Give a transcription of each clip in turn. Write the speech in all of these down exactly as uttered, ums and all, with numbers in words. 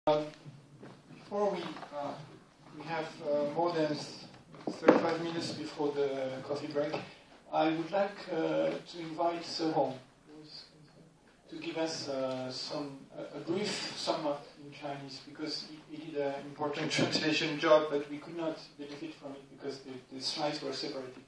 Um, before we uh, we have uh, more than thirty-five minutes before the coffee break, I would like uh, to invite Sehong to give us uh, some a, a brief sum up in Chinese, because he, he did an important translation job, but we could not benefit from it because the, the slides were separated.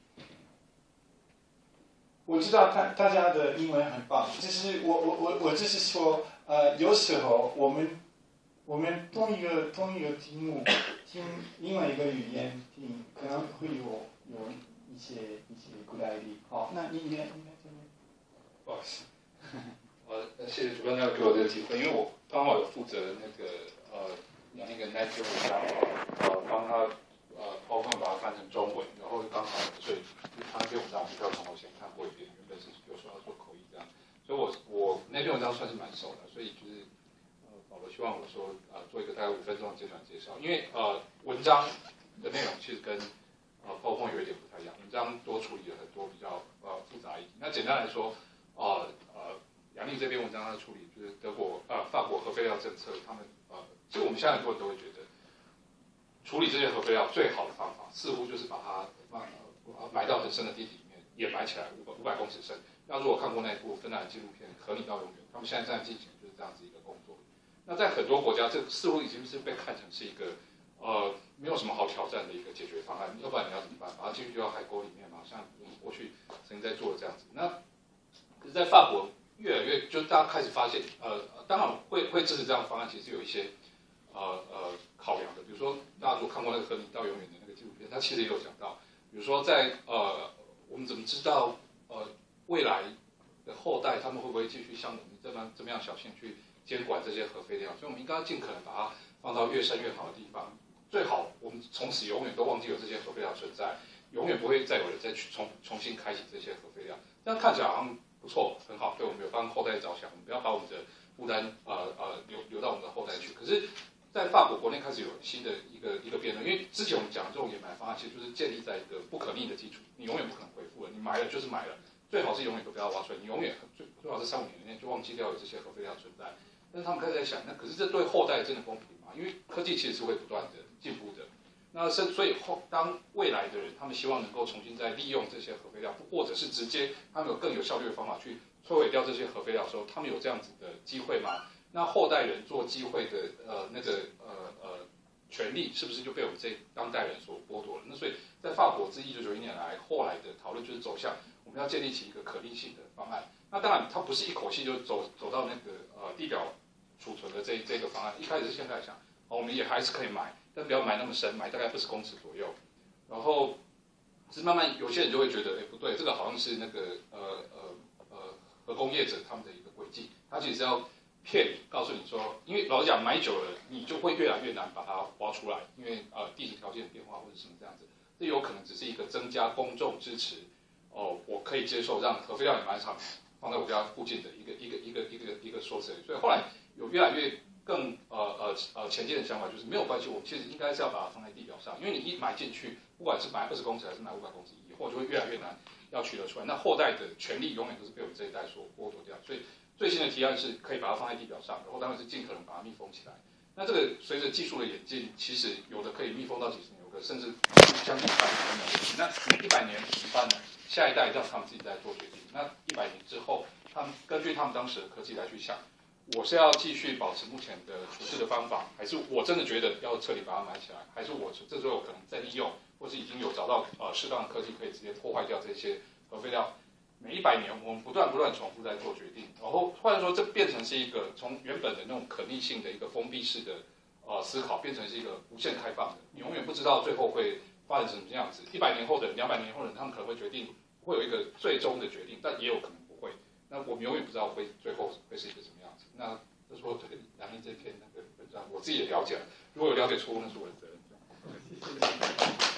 我知道大大家的英文很棒，就是我我我我就是说，呃，有时候我们我们同一个同一个题目听另外一个语言听，可能会有有一些一些不太理。好，那你应该应该这边。 不好意思，呃，谢谢主办单位给我这个机会，因为我刚好有负责那个呃那个 Net 文章，呃帮他呃包括把它翻成中文，然后刚好所以他那篇文章我们要从头先看过一遍，原本是有说要做口译这样，所以我我那篇文章算是蛮熟的，所以就是呃保罗希望我说呃做一个大概五分钟的简短介绍，因为呃文章的内容其实跟呃 PowerPoint 有一点不太一样，文章多处理了很多比较呃复杂议题，那简单来说，呃呃杨丽这篇文章他处理就是德国呃法国核废料政策，他们呃其实我们现在很多人都会觉得。处理这些核废料最好的方法，似乎就是把它放呃埋到很深的地底里面，掩埋起来五百五百公尺深。那如果看过那部芬兰纪录片《和你到永远》，他们现在正在进行就是这样子一个工作。那在很多国家，这似乎已经是被看成是一个呃没有什么好挑战的一个解决方案。要不然你要怎么办？把它继续丢到海沟里面嘛？像我们过去曾经在做的这样子。那可是，在法国越来越，就大家开始发现，呃，当然会会支持这样的方案，其实有一些。呃呃考量的，比如说大家如果看过那个《和你到永远》的那个纪录片，它其实也有讲到，比如说在呃我们怎么知道呃未来的后代他们会不会继续像我们这么这么样小心去监管这些核废料？所以我们应该尽可能把它放到越深越好的地方，最好我们从此永远都忘记有这些核废料存在，永远不会再有人再去重重新开启这些核废料。这样看起来好像不错，很好，对我们有帮后代着想，我们不要把我们的负担呃呃留留到我们的后代去。可是。在法国国内开始有新的一个一个辩论，因为之前我们讲的这种掩埋方案，其实就是建立在一个不可逆的基础，你永远不可能恢复了，你埋了就是埋了，最好是永远都不要挖出来，你永远最最好是三五年内就忘记掉有这些核废料存在。但是他们开始在想，那可是这对后代真的公平吗？因为科技其实是会不断的进步的，那所以后当未来的人他们希望能够重新再利用这些核废料，或者是直接他们有更有效率的方法去摧毁掉这些核废料的时候，他们有这样子的机会吗？那后代人做机会的呃那个呃呃权利是不是就被我们这当代人所剥夺了？那所以在法国自一九九一年来，后来的讨论就是走向我们要建立起一个可逆性的方案。那当然它不是一口气就走走到那个呃地表储存的这这个方案。一开始是现在想，哦，我们也还是可以埋，但不要埋那么深，埋大概二十公尺左右。然后是慢慢有些人就会觉得，哎不对，这个好像是那个呃呃呃核工业者他们的一个轨迹，他其实要。骗你，告诉你说，因为老实讲，埋久了，你就会越来越难把它挖出来，因为呃地质条件的变化或者什么这样子，这有可能只是一个增加公众支持，哦，我可以接受让核废料掩埋场放在我家附近的一个一个一个一个一个说辞。所以后来有越来越更呃呃呃前进的想法，就是没有关系，我们其实应该是要把它放在地表上，因为你一埋进去，不管是埋二十公尺还是埋五百公尺，以后就会越来越难要取得出来，那后代的权利永远都是被我们这一代所剥夺掉，所以。最新的提案是可以把它放在地表上，然后当然是尽可能把它密封起来。那这个随着技术的演进，其实有的可以密封到几十年，有的甚至将近一百年的问题。那一百年怎么办呢？下一代让他们自己在做决定。那一百年之后，他们根据他们当时的科技来去想，我是要继续保持目前的处置的方法，还是我真的觉得要彻底把它埋起来，还是我这时候可能再利用，或是已经有找到呃适当的科技可以直接破坏掉这些核废料。每一百年，我们不断不断重复在做决定，然后或者说这变成是一个从原本的那种可逆性的一个封闭式的呃思考，变成是一个无限开放的。你永远不知道最后会发展成什么样子。一百年后的人、两百年后的人，他们可能会决定会有一个最终的决定，但也有可能不会。那我们永远不知道会最后会是一个什么样子。那这是我对杨丽这篇那个文章，我自己也了解了。如果有了解错误，那是我的责任。谢谢。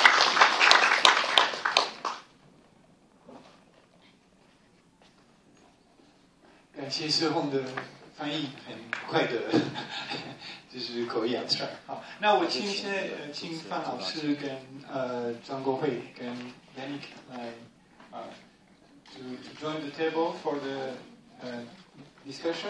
感谢Sehong的翻译，很快的，就是口译 answer。好，那我请现在呃，请范老师跟呃张国慧跟 Yannick 来呃 to to join the table for the uh, discussion.